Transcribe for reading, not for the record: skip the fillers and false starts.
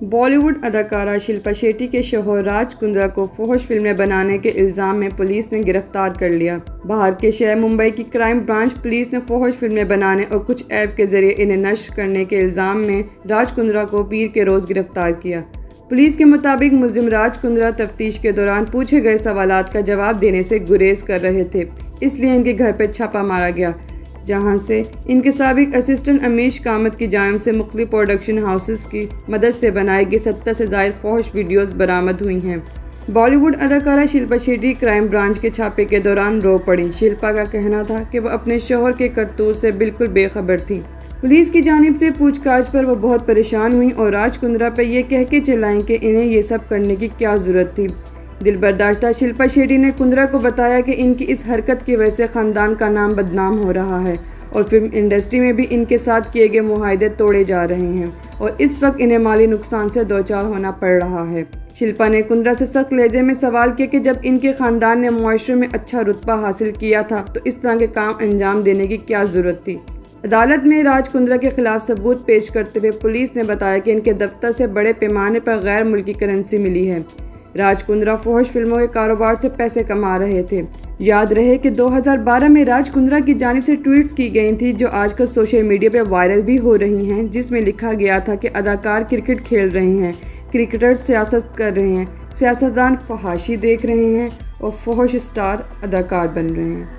बॉलीवुड अदाकारा शिल्पा शेट्टी के शौहर राज कुंद्रा को फौहश फिल्में बनाने के इल्ज़ाम में पुलिस ने गिरफ्तार कर लिया। बाहर के शहर मुंबई की क्राइम ब्रांच पुलिस ने फौहश फिल्में बनाने और कुछ ऐप के जरिए इन्हें नश्र करने के इल्ज़ाम में राज कुंद्रा को पीर के रोज़ गिरफ्तार किया। पुलिस के मुताबिक मुलजिम राज कुंद्रा तफ्तीश के दौरान पूछे गए सवालात का जवाब देने से गुरेज कर रहे थे, इसलिए इनके घर पर छापा मारा गया, जहां से इनके साबिक असिस्टेंट अमीश कामत की जानिब से मुख्तलिफ प्रोडक्शन हाउसेस की मदद से बनाई गई 70 से ज़ायद फौहश वीडियोस बरामद हुई हैं। बॉलीवुड अदाकारा शिल्पा शेट्टी क्राइम ब्रांच के छापे के दौरान रो पड़ी। शिल्पा का कहना था कि वह अपने शौहर के करतूत से बिल्कुल बेखबर थी। पुलिस की जानिब से पूछताछ पर वह बहुत परेशान हुई और राज कुंद्रा पर यह कह के चिल्लाईं कि इन्हें ये सब करने की क्या ज़रूरत थी। दिलबर्दाश्ता शिल्पा शेट्टी ने कुंद्रा को बताया कि इनकी इस हरकत की वजह से ख़ानदान का नाम बदनाम हो रहा है और फिल्म इंडस्ट्री में भी इनके साथ किए गए मुआहदे तोड़े जा रहे हैं और इस वक्त इन्हें माली नुकसान से दो चार होना पड़ रहा है। शिल्पा ने कुंद्रा से सख्त लहजे में सवाल किया कि जब इनके ख़ानदान ने मुआशरे में अच्छा रुतबा हासिल किया था तो इस तरह के काम अंजाम देने की क्या ज़रूरत थी। अदालत में राज कुंद्रा के खिलाफ सबूत पेश करते हुए पुलिस ने बताया कि इनके दफ्तर से बड़े पैमाने पर गैर मुल्की करेंसी मिली है। राज कुंद्रा फौहश फिल्मों के कारोबार से पैसे कमा रहे थे। याद रहे कि 2012 में राज कुंद्रा की जानिब से ट्वीट्स की गई थी जो आजकल सोशल मीडिया पर वायरल भी हो रही हैं, जिसमें लिखा गया था कि अदाकार क्रिकेट खेल रहे हैं, क्रिकेटर सियासत कर रहे हैं, सियासतदान फहाशी देख रहे हैं और फौहश स्टार अदाकार बन रहे हैं।